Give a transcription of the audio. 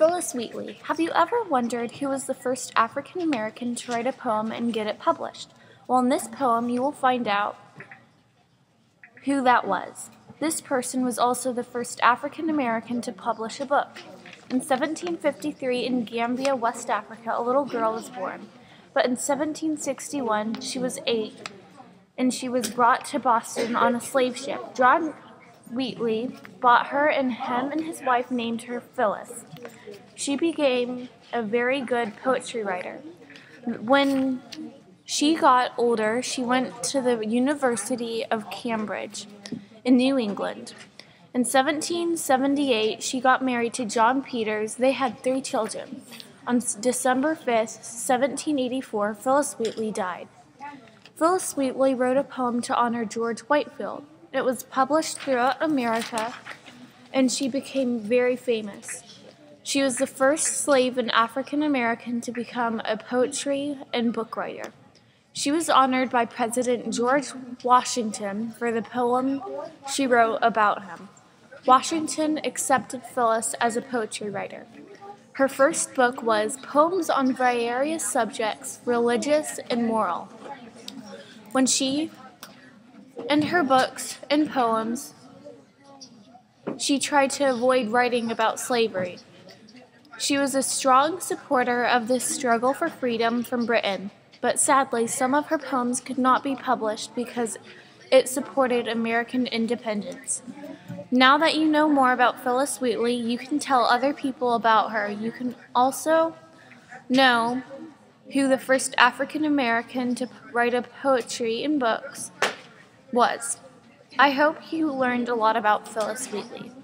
Phillis Wheatley. Have you ever wondered who was the first African American to write a poem and get it published? Well, in this poem, you will find out who that was. This person was also the first African American to publish a book. In 1753, in Gambia, West Africa, a little girl was born. But in 1761, she was 8, and she was brought to Boston on a slave ship. John Wheatley bought her, and him and his wife named her Phillis. She became a very good poetry writer. When she got older, she went to the University of Cambridge in New England. In 1778, she got married to John Peters. They had 3 children. On December 5th, 1784, Phillis Wheatley died. Phillis Wheatley wrote a poem to honor George Whitefield. It was published throughout America, and she became very famous. She was the first slave and African American to become a poetry and book writer. She was honored by President George Washington for the poem she wrote about him. Washington accepted Phillis as a poetry writer. Her first book was Poems on Various Subjects, Religious and Moral. In her books and poems, she tried to avoid writing about slavery. She was a strong supporter of the struggle for freedom from Britain, but sadly, some of her poems could not be published because it supported American independence. Now that you know more about Phillis Wheatley, you can tell other people about her. You can also know who the first African American to write a poetry in books was. I hope you learned a lot about Phillis Wheatley.